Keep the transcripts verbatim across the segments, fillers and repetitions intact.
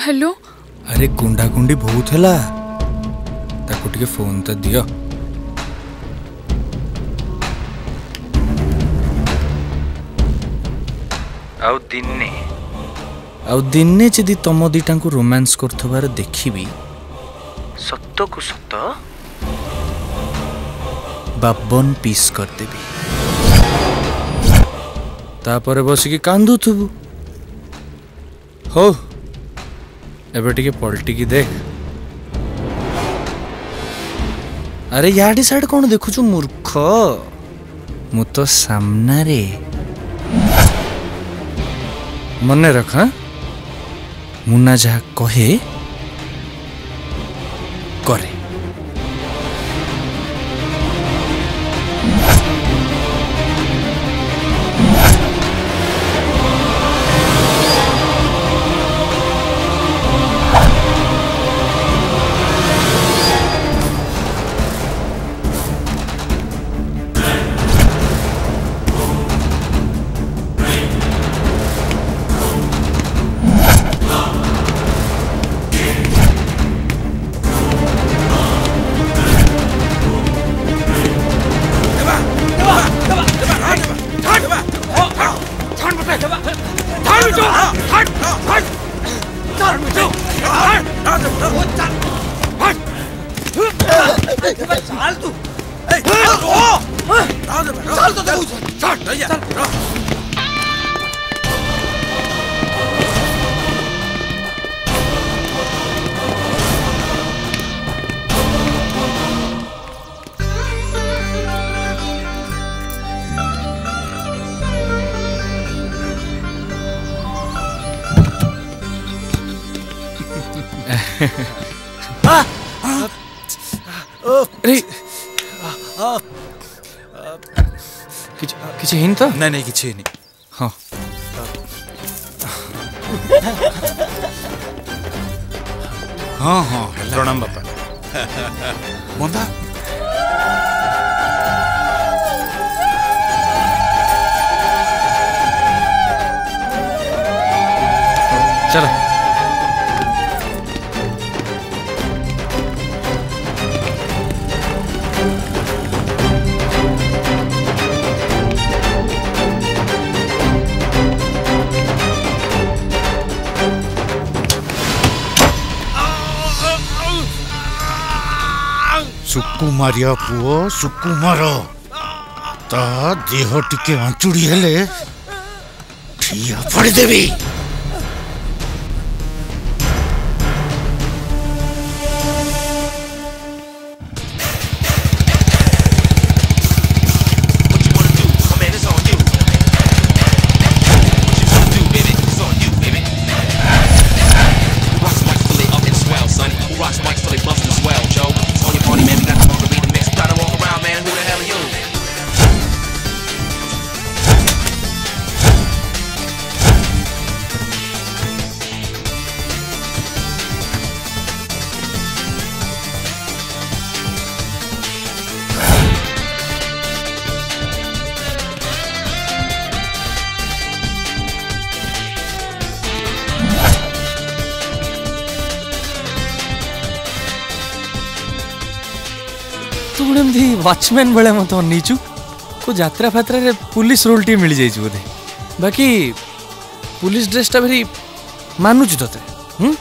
Hello अरे गुंडा गुंडी बहुत है ताको टिके फोन तो दियो आउ दिने आउ दिने जदि तुम दीटा को रोमांस करथबार देखिबी सत्य को सत्य बावन पीस कर देबी तापर बसिकी कांदू थुबू हो एबे टिके पलटी की देख अरे याडी साइड कौन देखु छु मूर्ख मु तो सामना रे मने रख मुन्ना जहा कहे करे किसी हिन तो नहीं नहीं किसी नहीं हाँ हाँ हाँ प्रणाम बापा बंदा चलो सुकुमारिया पुओ सुकुमार ता देह टिके आंचुड़ी हेले ठिया पड़ी देवी वॉचमैन बेले मत अनीचु को यात्रा फात्रा रे पुलिस रोल टी मिल जाइछु बोधे बाकी पुलिस ड्रेसटा भेरी मानुछु तते हम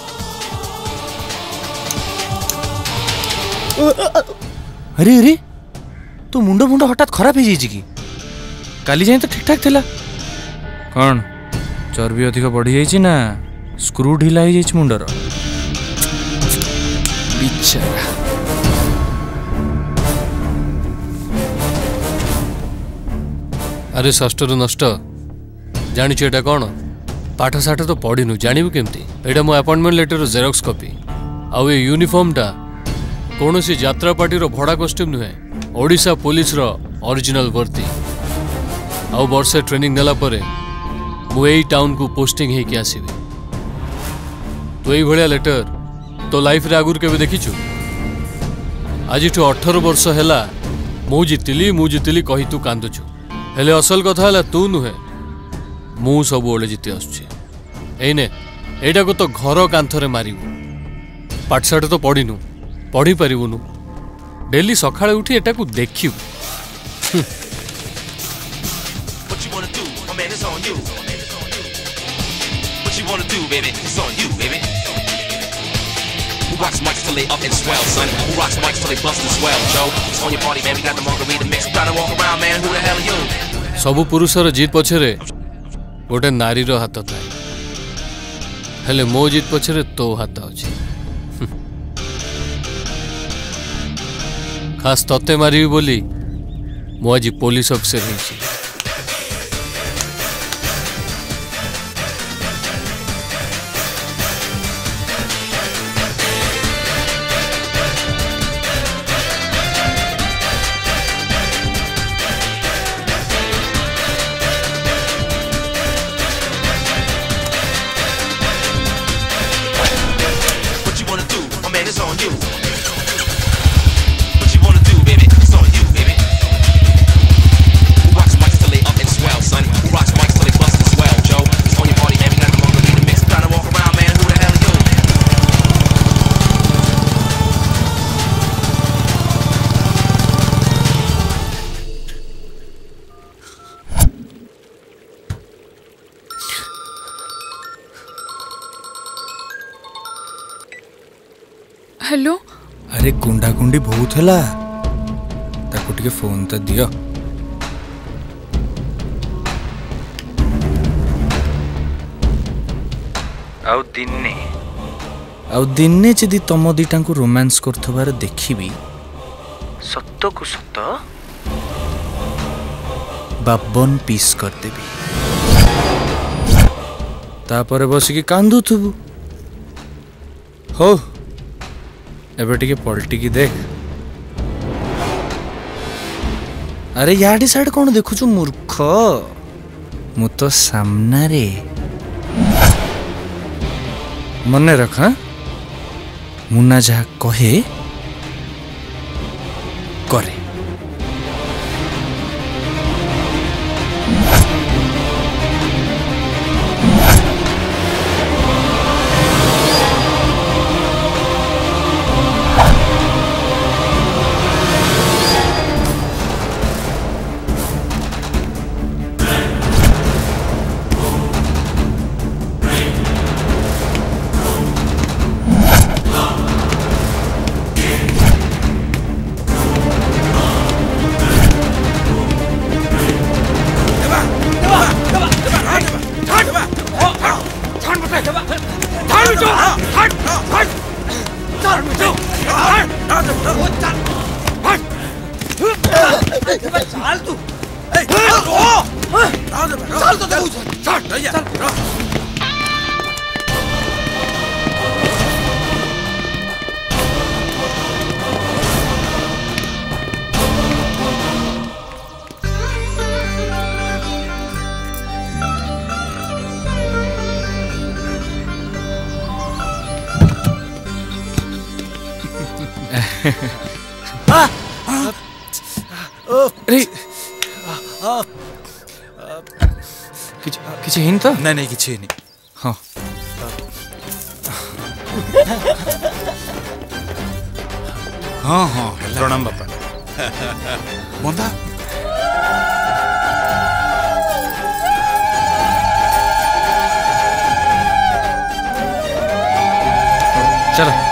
अरे अरे तो मुंडो मुंडो हठात खराब हो जाइछि की काली जाय तो ठीक ठाक थिला कोन चर्बी अधिक बढ़ी जाइछि ना स्क्रू ढिला हो जाइछि मुंडर बिचारा अरे षष्ठ रु नष्ट जानिछु एटा कोन पाठ साठ तो पढ़िनु जानबु केमती एटा मो अपॉइंटमेंट लेटर जेरॉक्स कॉपी आउ ए यूनिफॉर्म टा कोनोसी यात्रा पार्टी रो भड़ा कॉस्ट्यूम नुहे ओडिशा पुलिस रो ओरिजिनल वर्दी आउ वर्षे ट्रेनिंग देला परे मु एई टाउन को पोस्टिंग हे के आसीबी तो एई भलिया लेटर तो लाइफ रे आगुर केबे देखिछु आज ठो अठारह वर्ष हैला मु जितिली मु जितिली कहि तू कांदुछु हेले असल कथा है तू नुहे मु सब ओले जीति आसुची एने एटा को तो घर कांथरे मारिबु पाठशाठ तो पढ़िनु पढ़ी पारिबुनु डेली सकाळे उठी एटा को देखिबु Wanna do, baby, it's on you, baby. Who rocks mics till they up and swell, son? Who rocks mics till they bust and swell, Joe? It's on your party, man. We got the margarita mix. Trying to walk around, man. Who the hell are you? सबु पुरुषर जीत पछरे गोटे नारी रो हाथ थाए हेले मो जीत पछरे तो हाथ अछि खास तते मारिबी बोली मो आज पुलिस अफसर हिची हेलो अरे गुंडा गुंडी बहुत है ताको टिके फोन तो दियो आउ दिने आउ दिने जदि तम दीटा को रोमांस करथबार देखिबी सत्य को सत्य बावन पीस कर देबी तापर बसिकी कांदुथबु हो एबे टिके पलटी की देख अरे याडी साइड कौन देखुछु मूर्ख मु तो सामना रे मने रख हाँ मुन्ना जहा कहे करे अरे किसी हिंट तो नहीं नहीं किसी नहीं हाँ हाँ हाँ प्रणाम बापा बंदा चलो